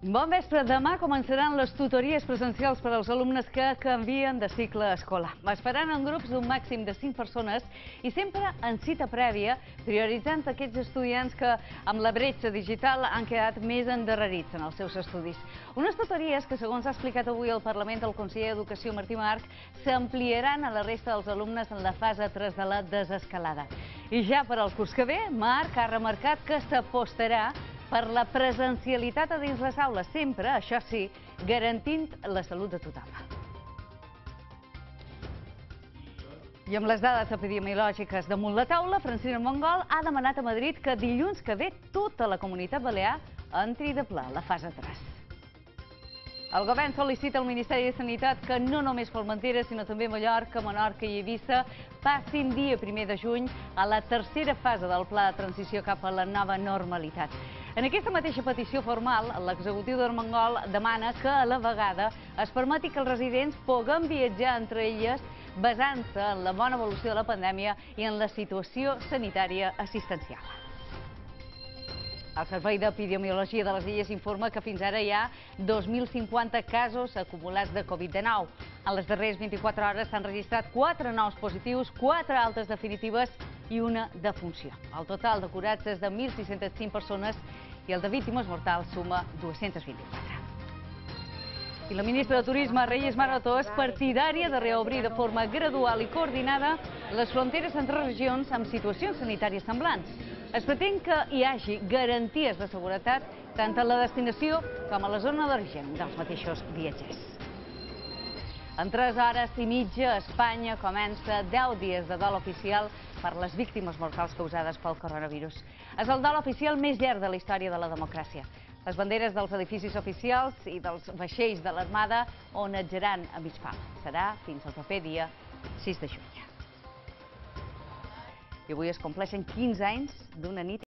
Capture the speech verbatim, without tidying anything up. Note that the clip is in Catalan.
Bon vespre. Demà començaran les tutories presencials per als alumnes que canvien de cicle escolar. Es faran en grups d'un màxim de cinc persones i sempre en cita prèvia, prioritzant aquells estudiants que, amb la bretxa digital, han quedat més endarrerits en els seus estudis. Unes tutories que, segons ha explicat avui al Parlament el conseller d'Educació Martí March, s'ampliaran a la resta dels alumnes en la fase tres de la desescalada. I ja per al curs que ve, March ha remarcat que s'apostarà per la presencialitat a dins les aules, sempre, això sí, garantint la salut de tothom. I amb les dades epidemiològiques damunt la taula, Francina Armengol ha demanat a Madrid que dilluns que ve tota la Comunitat Balear entri de ple a la fase tres. El govern sol·licita al Ministeri de Sanitat que no només Formentera, sinó també Mallorca, Menorca i Eivissa passin dia primer de juny a la tercera fase del pla de transició cap a la nova normalitat. En aquesta mateixa petició formal, l'executiu d'Armengol demana que a la vegada es permeti que els residents puguen viatjar entre elles basant-se en la bona evolució de la pandèmia i en la situació sanitària assistencial. El Servei d'Epidemiologia de les Illes informa que fins ara hi ha dos mil cinquanta casos acumulats de Covid dinou. En les darreres vint-i-quatre hores s'han registrat quatre nous positius, quatre altes definitives i una defunció. El total de curats és de mil sis-centes cinc persones i el de víctimes mortals suma dues-centes vint-i-quatre. I la ministra de Turisme, Reyes Maroto, és partidària de reobrir de forma gradual i coordinada les fronteres entre regions amb situacions sanitàries semblants. Es pretén que hi hagi garanties de seguretat tant a la destinació com a la zona d'origen dels mateixos viatgers. En tres hores i mitja, Espanya comença deu dies de dol oficial per les víctimes mortals causades pel coronavirus. És el dol oficial més llarg de la història de la democràcia. Les banderes dels edificis oficials i dels vaixells de l'Armada onatjaran a mig pal. Serà fins al proper dia sis de juny. I avui es compleixen quinze anys d'una nit